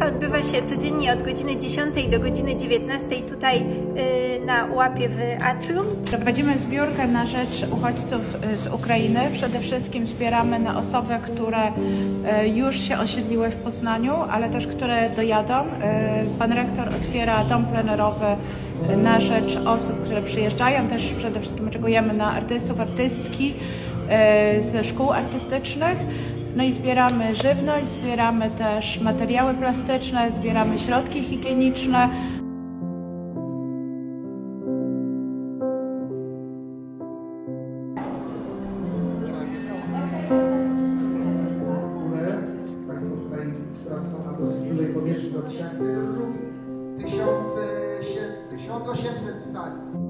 Zbiorka odbywa się codziennie od godziny 10 do godziny 19 tutaj na Łapie w Atrium. Prowadzimy zbiórkę na rzecz uchodźców z Ukrainy. Przede wszystkim wspieramy na osoby, które już się osiedliły w Poznaniu, ale też które dojadą. Pan rektor otwiera dom plenerowy na rzecz osób, które przyjeżdżają. Też przede wszystkim oczekujemy na artystów, artystki ze szkół artystycznych. No i zbieramy żywność, zbieramy też materiały plastyczne, zbieramy środki higieniczne. Państwo tutaj teraz są na dosyć dużej powierzchni od 1800 sali.